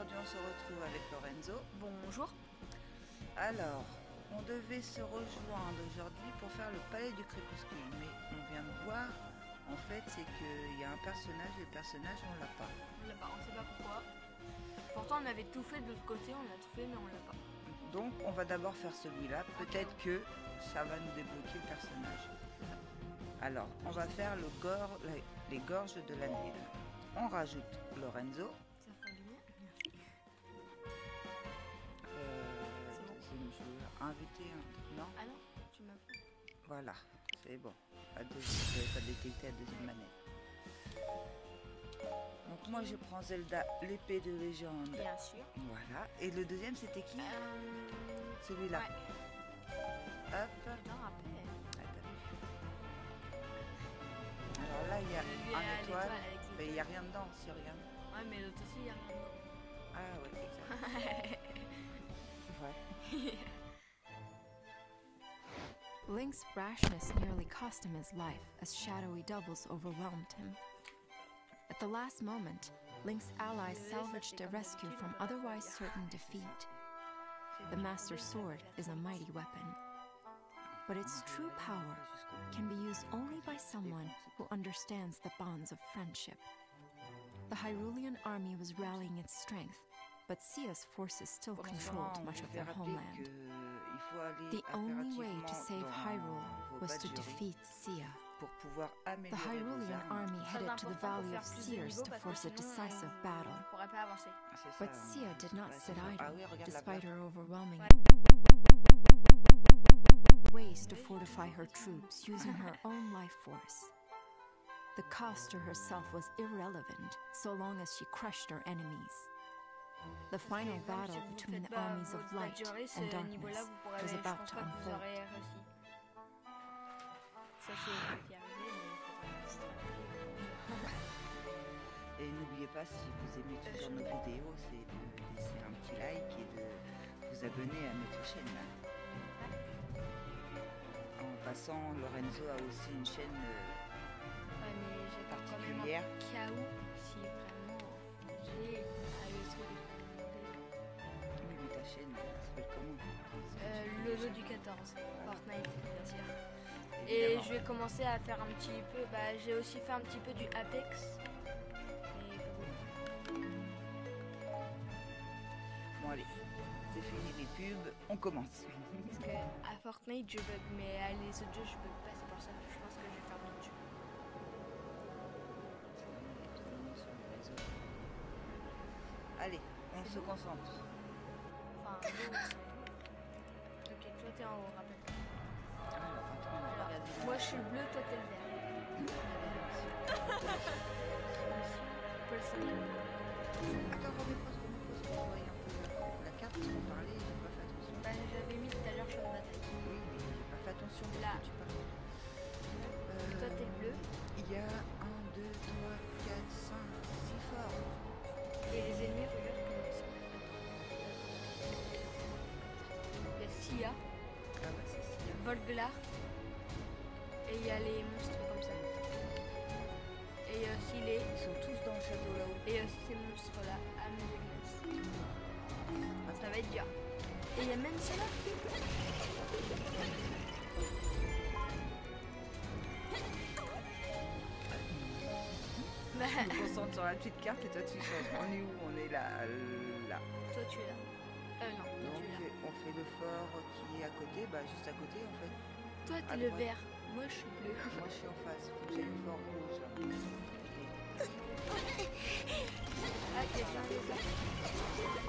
aujourd'hui on se retrouve avec Lorenzo. Bonjour. Alors, on devait se rejoindre aujourd'hui pour faire le palais du crépuscule, mais on vient de voir, en fait, c'est qu'il y a un personnage et le personnage on l'a pas. On l'a pas, on sait pas pourquoi. Pourtant on avait tout fait de l'autre côté, on a tout fait mais on l'a pas. Donc on va d'abord faire celui-là, peut-être que ça va nous débloquer le personnage. Alors, on va faire les gorges de la Nile. On rajoute Lorenzo. Ça fera du bien. Merci. Deuxième joueur. Invité, non? Ah non, tu m'as pas. Voilà, c'est bon. Je n'avais pas détecté la deuxième manette. Donc moi je prends Zelda, l'épée de légende. Bien sûr. Voilà. Et le deuxième c'était qui? Celui-là. Ouais. Hop. Je t'en rappelle. Alors là il y a Lui, un étoile. avec Mais il n'y a rien dedans, c'est rien. Ouais, mais l'autre aussi, il n'y a rien dedans. Ah ouais, exact. Ouais. Link's brashness nearly cost him his life as shadowy doubles overwhelmed him. At the last moment, Link's allies salvaged a rescue from otherwise certain defeat. The Master Sword is a mighty weapon, but its true power can be used only by someone who understands the bonds of friendship. The Hyrulean army was rallying its strength, but Sia's forces still controlled much of their homeland. The only way to save Hyrule was to defeat Sia. The Hyrulean army headed to the Valley of Seers to force a decisive battle. But Sia did not sit idle, despite her overwhelming ways to fortify her troops using her own life force. The cost to herself was irrelevant so long as she crushed her enemies. The final battle between the armies of light and darkness was about to unfold. Et n'oubliez pas, si vous aimez toujours nos vidéos, c'est de laisser un petit like et de vous abonner à notre chaîne. En passant, Lorenzo a aussi une chaîne particulière. Cas où, si vraiment j'ai le truc. Oui, mais ta chaîne s'appelle comment? Le jeu du 14, Fortnite, bien sûr. Et je vais commencer à faire un petit peu, j'ai aussi fait un petit peu du Apex. Bon allez, c'est fini les pubs, on commence. Parce que à Fortnite je bug, mais à les autres jeux je bug pas, c'est pour ça que je pense que je vais faire d'autres jeux. Allez, on se concentre. Enfin, ok, toi t'es en haut, rappelle-toi. Moi je suis le bleu, toi t'es le vert. Paul Simon. Attends, remets-moi, on voit un peu la carte, on parlait, j'ai pas fait attention. J'avais mis tout à l'heure champ de bataille. Oui, mais j'ai pas fait attention de Là. ce que tu parlais. Toi t'es le bleu. Il y a 1, 2, 3, 4, 5, 6 forts. Et les ennemis, regarde comment ils sont. Il y a Sia, Ah bah c'est si. Volglar. Et il y a les monstres comme ça. Et il y a aussi Ils sont tous dans le château là-haut. Et il y a aussi ces monstres là, âmes de glace. Ça va être dur. Et il y a même celle-là. Je me concentre sur la petite carte et toi tu changes. On est où? On est là, là. Toi tu es là. Non, toi Donc tu es là. on fait le fort qui est à côté, juste à côté en fait. Toi à t'es le droite. vert. Moi je suis bleu. Moi je suis en face, faut que j'ai le fort rouge là. Ah, quelqu'un est là.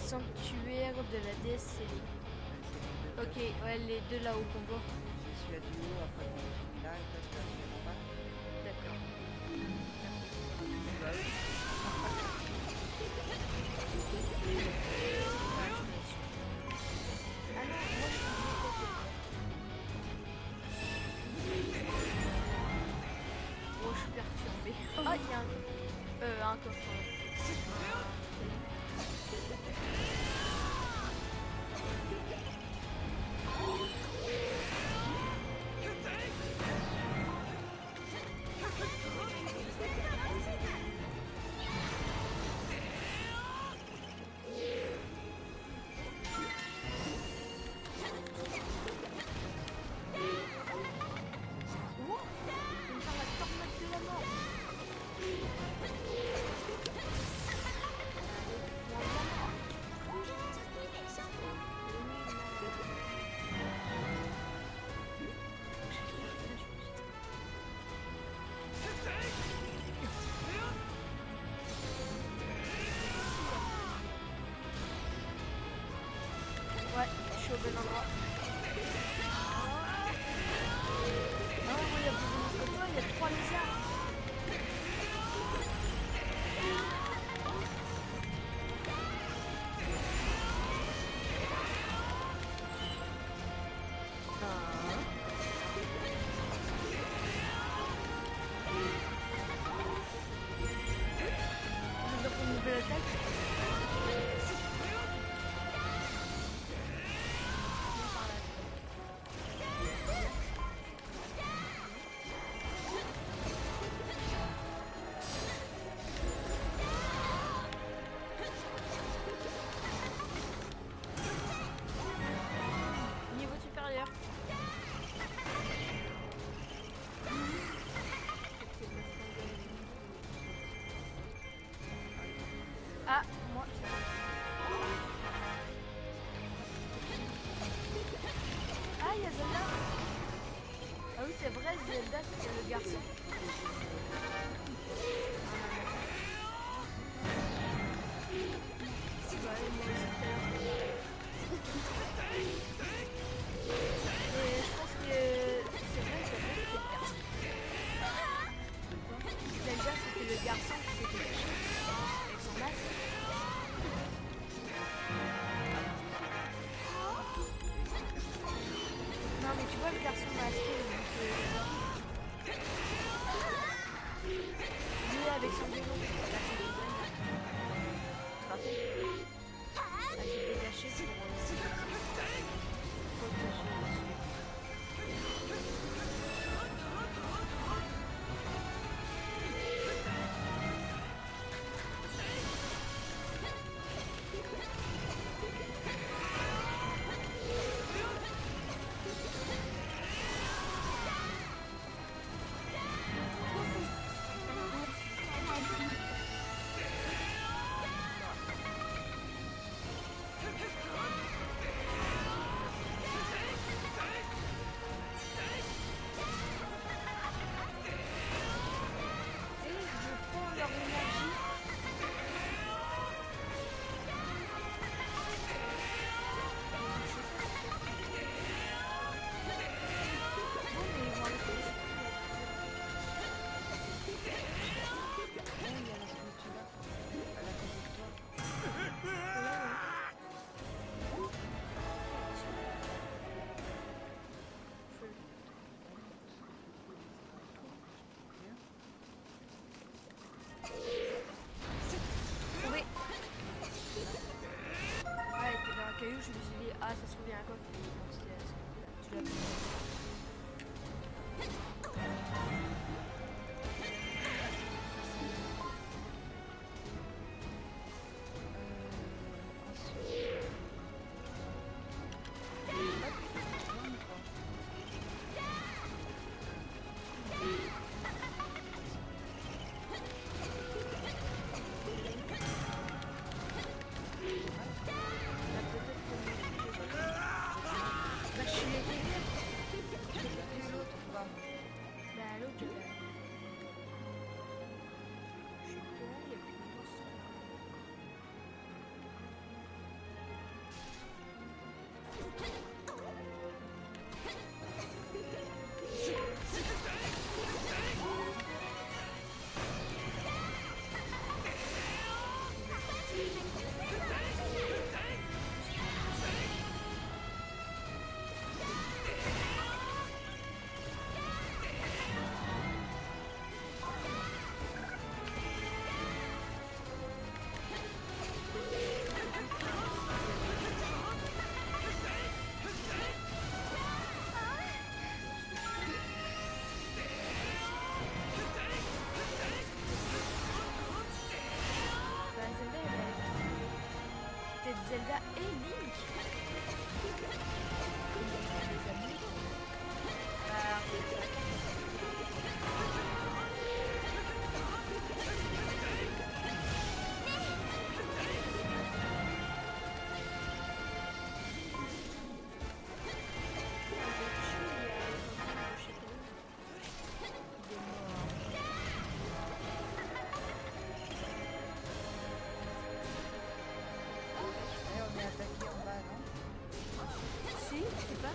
sanctuaire de la déesse Céline. Ok, ouais, les deux là au combo. C'est celui-là du haut, après on finit là, et toi tu vas finir en bas. D'accord. Bah oui. Ah non, moi je suis oh, je suis perturbée. Ah, il y a un coffre. Ouais, je suis au bon endroit. Non, moi, il y a plus de monde que toi, il y a 3 lézards. On va faire une nouvelle attaque. Niveau supérieur. Ah, moi. Ah, il y a Zelda. Ah oui, c'est vrai, Zelda, c'était le garçon. Et je pense que c'est vrai, c'était le garçon. Zelda, c'était le garçon qui s'était caché avec son masque. Non, mais tu vois le garçon masqué, donc lui avec son vélo. Là, c'est le Zelda. Tu te rappelles? Elle s'était cachée pour protéger.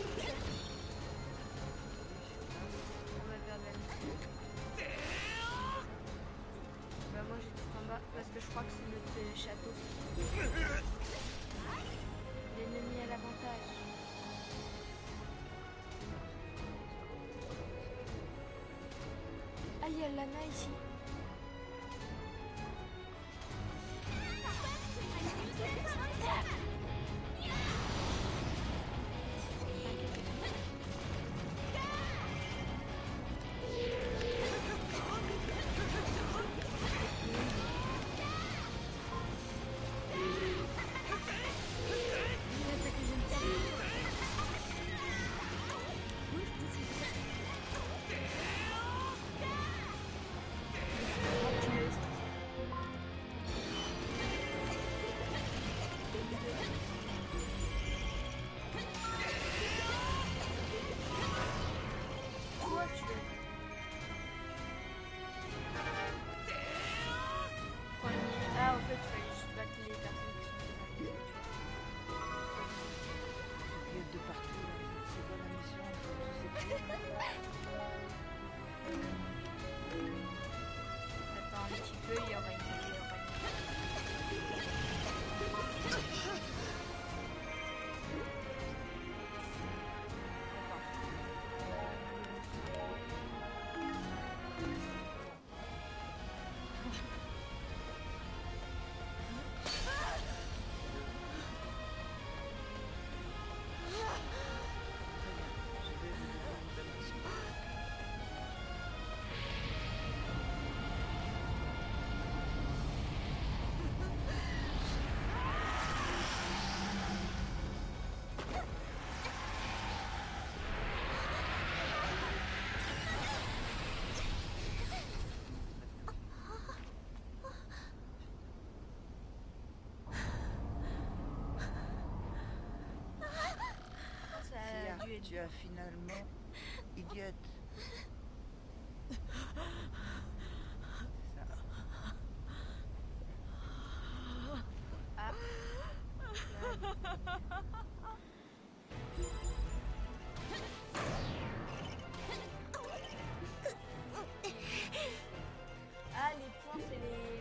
On va vers la mission. Bah moi j'ai tout en bas parce que je crois que c'est notre château. L'ennemi a l'avantage. Ah, il y a Lana ici. Ah, en fait, il fallait juste battre les personnes qui sont Il y a de partout là. C'est quoi la mission? Je sais plus. Attends un petit peu, il y aura une. Tu as finalement idiote. Ça. Ah. Ah, les points, c'est les.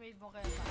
ils vont réapparaître.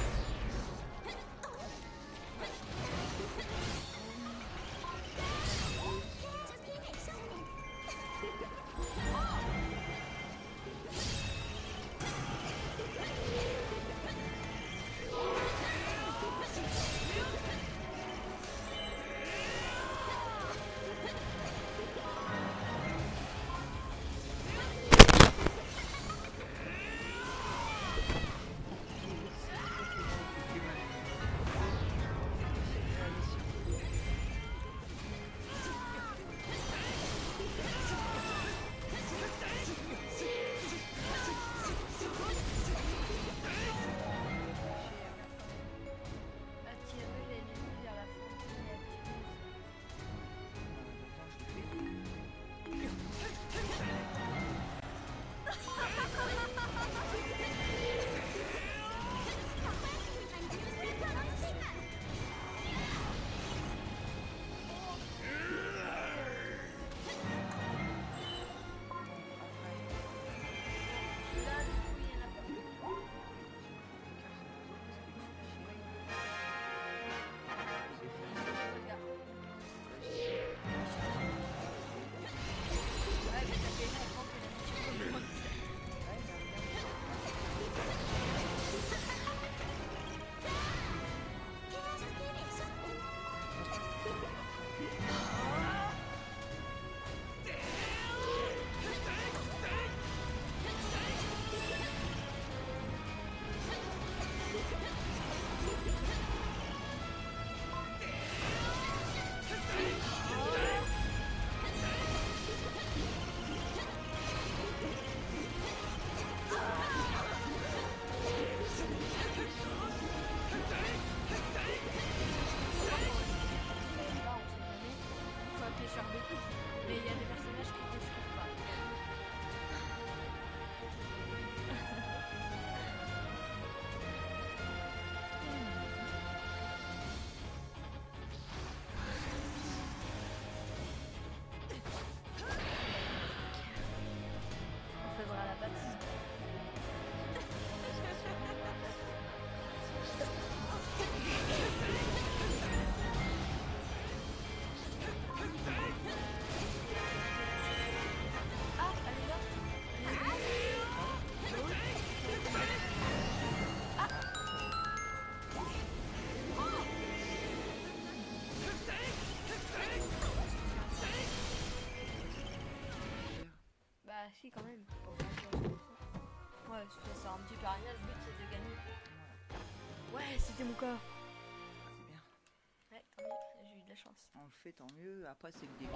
Mais il y a des personnages qui ne décrivent pas. On faisra la bâtisse. Si, quand même. Ouais, ça sert un petit peu à rien, le but c'est de gagner. Ouais, c'était mon corps. C'est bien. Ouais, tant mieux, j'ai eu de la chance. On le fait, tant mieux. Après, c'est que des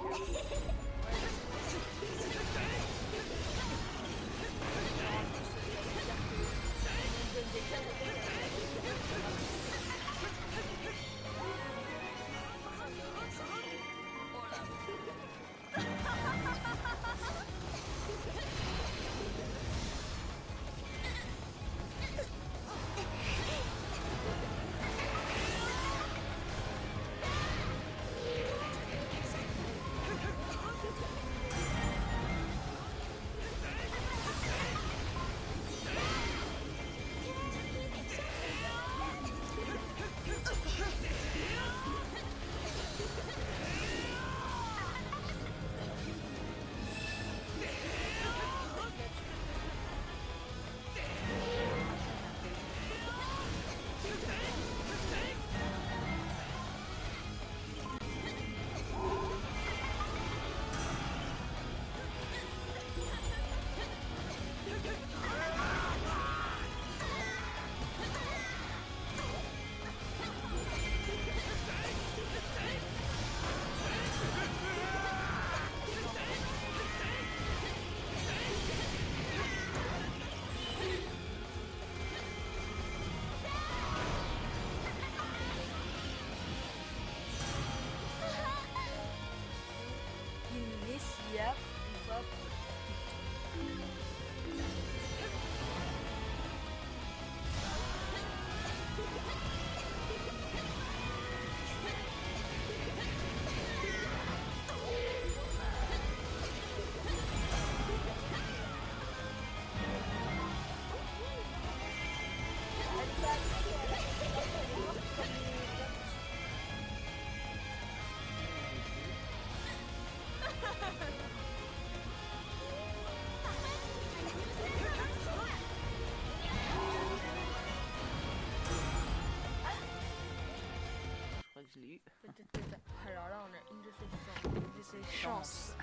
Je crois que je l'ai eu. Peut-être que t'as... Alors là, on a une de ces chances.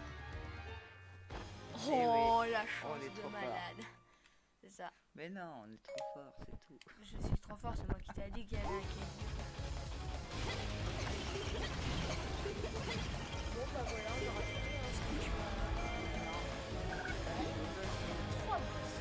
Oh, la chance est de trop malade. C'est ça. Mais non, on est trop fort, c'est tout. Je suis trop fort, c'est moi qui t'ai dit qu'il y avait un crédit. Bon bah voilà, on aura trouvé un statut. Trois boss.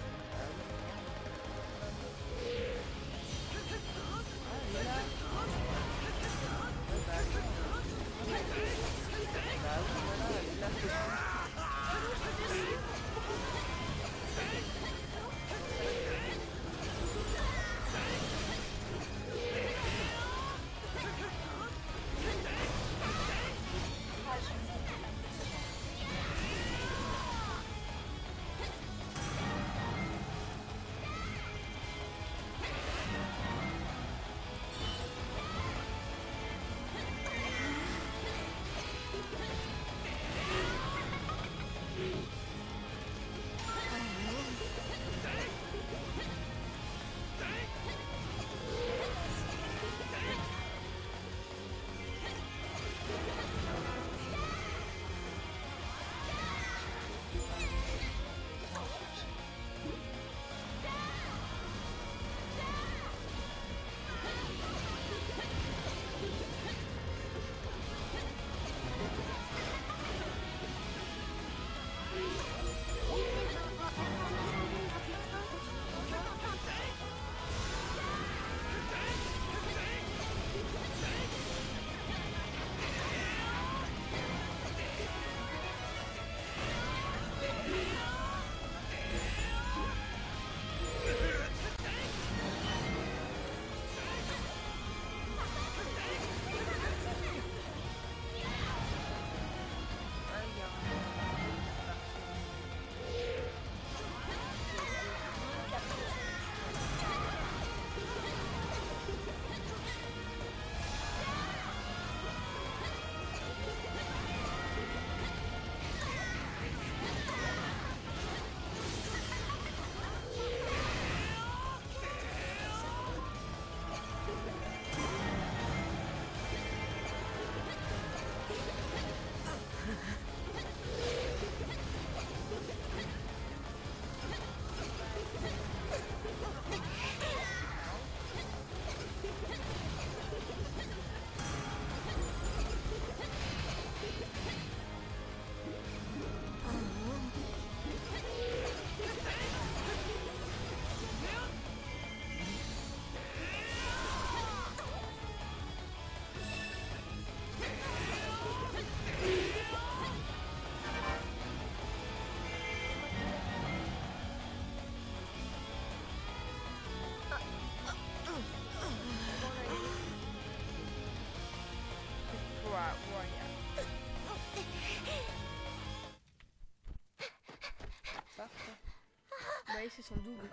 Ouais, c'est son double.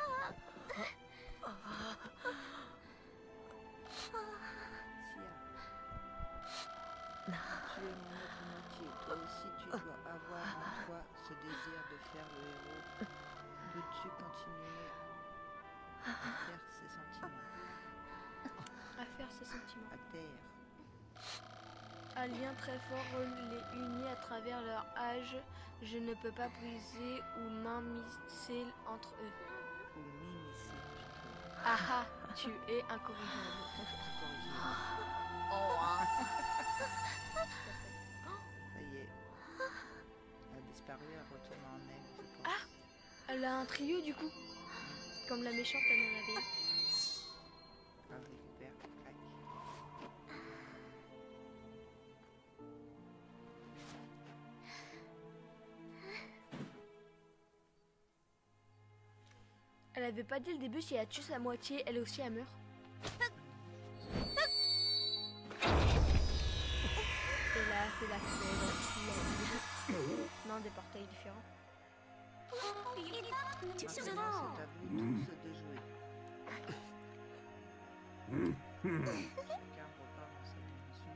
Tu es mon autre moitié. Toi aussi, tu dois avoir en toi ce désir de faire le héros. Peux-tu continuer à faire ses sentiments? À faire ses sentiments. À taire. Un lien très fort les unit à travers leur âge. Je ne peux pas briser ou m'immiscer entre eux. Ou m'immiscer, je trouve. Ah ah, tu es incorrigible. Incorrigible. Oh, ah. Ça y est. Elle a disparu, elle retourne en elle, je pense. Ah, elle a un trio du coup. Comme la méchante, elle en avait un. Elle récupère. Tac. Elle avait pas dit le début si elle tue sa moitié, elle aussi elle meurt. Et là, c'est la fête. Non, des portails différents. Maintenant, c'est à vous tous de jouer. Chacun repart dans sa dimension.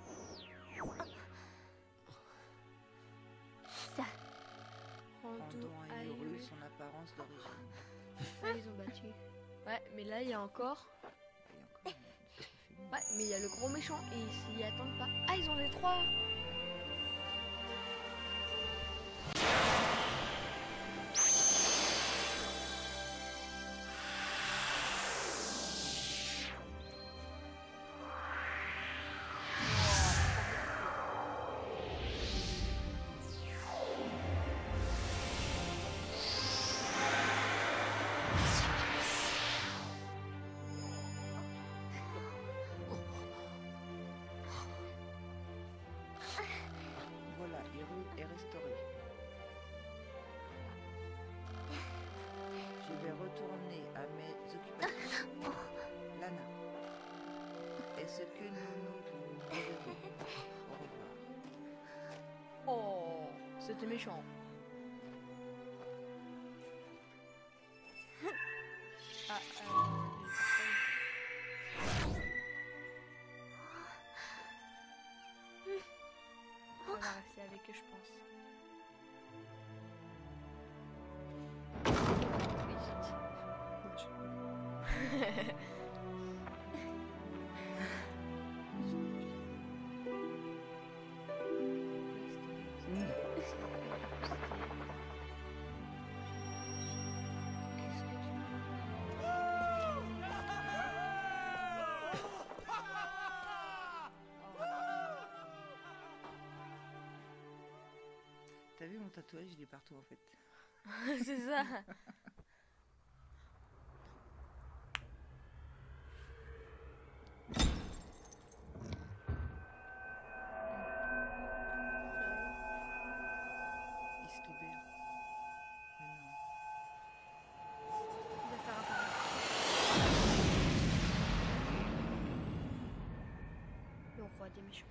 Ça. Rando Rendant à Uru son apparence d'origine. Ah, ils ont battu. Ouais, mais là, il y a encore... Et encore, c'est fini. Ouais, mais il y a le gros méchant et ils s'y attendent pas. Ah, ils ont les 3. Voilà, Hyrule est restauré. Je vais retourner à mes occupations. Lana, est-ce que nous nous reverrons? Au revoir. Oh, c'était méchant. Ah, on va rester avec eux, je pense. Triste. T'as vu mon tatouage, il est partout en fait. C'est ça. Il se libère. Mais non. Il va faire apparaître. Le roi des méchants.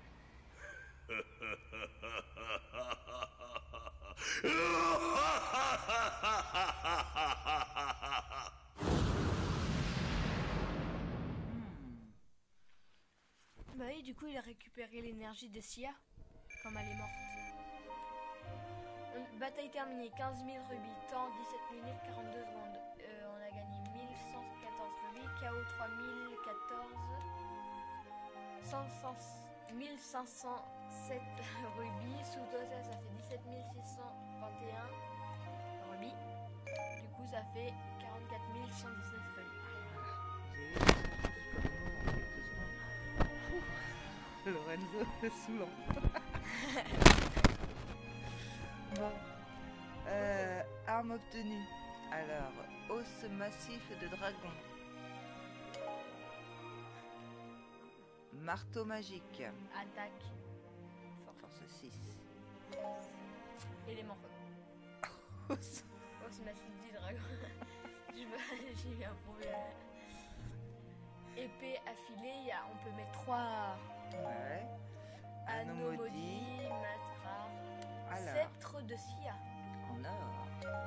Bah oui, du coup, il a récupéré l'énergie de Sia, comme elle est morte. Bataille terminée, 15 000 rubis, temps 17 minutes 42 secondes. On a gagné 1114 rubis, KO 3014, 1507 rubis, sous total ça fait 17 621 rubis. Du coup, ça fait 44 119 rubis. J'ai eu quelques secondes. Lorenzo, c'est saoulant. Bon. Arme obtenue. Alors, os massif de dragon. Marteau magique. Attaque. Force 6. Élément feu. Os. Oh, c'est ma fille du dragon. J'ai eu un problème. Épée affilée, on peut mettre 3 Ouais. anneaux maudits, matra, Alors, sceptre de Sia, en or.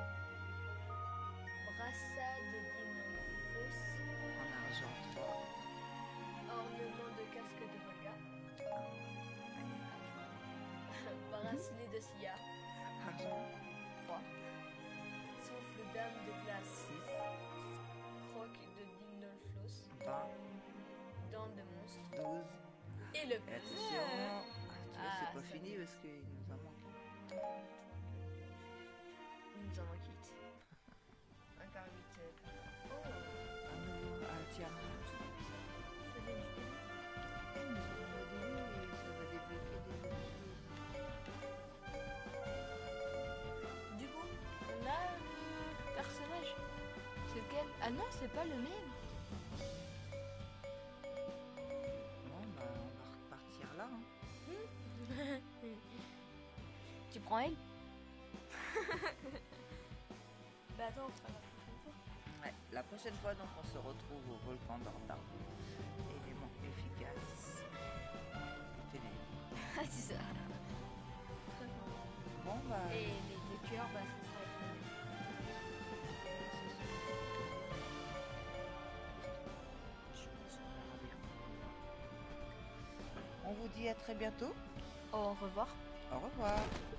brassard de Dimorphos, En argent 3. ornement de casque de Voga, bracelet de Sia, Argent 3, souffle d'âme de glace, 6. croque de Dimorphos, 20. dents de monstre, 12. et le Et attention, tu vois, Ah, c'est pas ça fini parce qu'il nous en manque. Il nous en manque 8. Encore 8. Oh, Un nouveau, tiens. ça vient du début. Eh, mais c'est pas au début et ça va débloquer des nouvelles choses. Du coup, on a le personnage. C'est lequel? Ah non, c'est pas le même. Bon, bah, on va repartir là. Hein. Tu prends elle? Bah attends, on fera la prochaine fois. Ouais, la prochaine fois, donc, on se retrouve au volcan d'Orda. Élément efficace. Ténèbres. Ah, c'est ça. Bon, bah. Et les deux cœurs, bah ça sera avec le même. Je pense qu'on verra bien. vous dit à très bientôt. Au revoir. Au revoir.